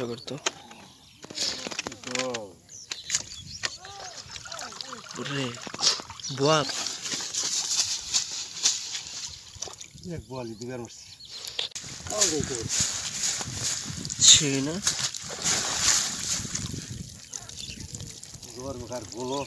इच्छा करतो रे बुआ एक बुआली दिगार मर्सी छैन गोबर मकार बोलो